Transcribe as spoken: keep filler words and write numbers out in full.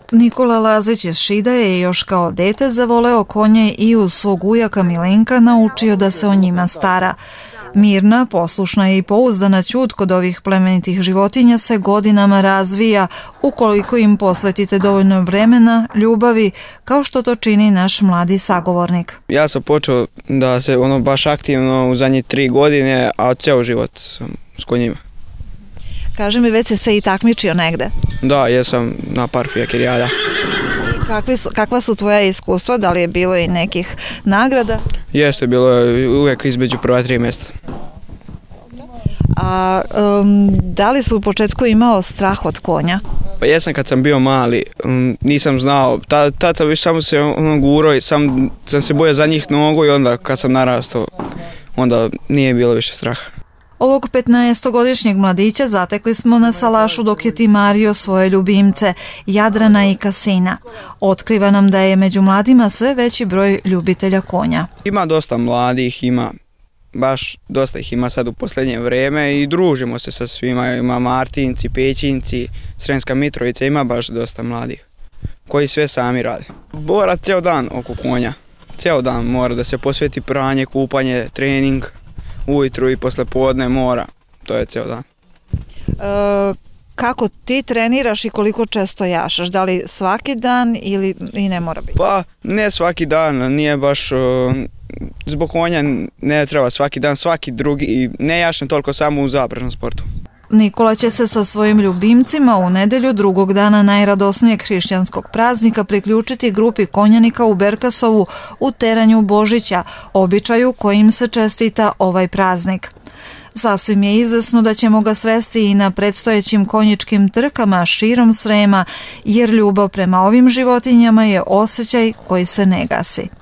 Nikola Lazić iz Šida je još kao dete zavoleo konje i uz svog ujaka Milenka naučio da se o njima stara. Mirna, poslušna i pouzdana ćud kod ovih plemenitih životinja se godinama razvija ukoliko im posvetite dovoljno vremena, ljubavi, kao što to čini naš mladi sagovornik. Ja sam počeo da se ono baš aktivno u zadnje tri godine, a ceo život sam s konjima. Kaži mi, već si se i takmičio negde? Da, jesam na par fijakirijada. I kakvi su, kakva su tvoja iskustva? Da li je bilo i nekih nagrada? Jeste, bilo je uvijek između prva tri mjesta. A um, da li su u početku imao strah od konja? Pa jesam kad sam bio mali, um, nisam znao, tad, tad sam više samo se ono gurao i sam, sam se bojao za njih nogu i onda kad sam narastao, onda nije bilo više straha. Ovog petnaestogodišnjeg mladića zatekli smo na salašu dok je timario svoje ljubimce, Jadrana i Kasina. Otkriva nam da je među mladima sve veći broj ljubitelja konja. Ima dosta mladih, ima baš dosta ih ima sad u posljednje vrijeme i družimo se sa svima, ima Martinci, Pećinci, Sremska Mitrovica, ima baš dosta mladih koji sve sami rade. Bora cijel dan oko konja, cijel dan mora da se posveti pranje, kupanje, trening, ujutru i posle podne mora, to je cijel dan. E, kako ti treniraš i koliko često jašaš? Da li svaki dan ili i ne mora biti? Pa ne svaki dan, nije baš, zbog konja ne treba svaki dan, svaki drugi i ne jašem toliko samo u zaprežnom sportu. Nikola će se sa svojim ljubimcima u nedelju drugog dana najradosnijeg hrišćanskog praznika priključiti grupi konjanika u Berkasovu u teranju Božića, običaju kojim se čestita ovaj praznik. Sasvim je izvesno da ćemo ga sresti i na predstojećim konjičkim trkama širom Srema, jer ljubav prema ovim životinjama je osjećaj koji se ne gasi.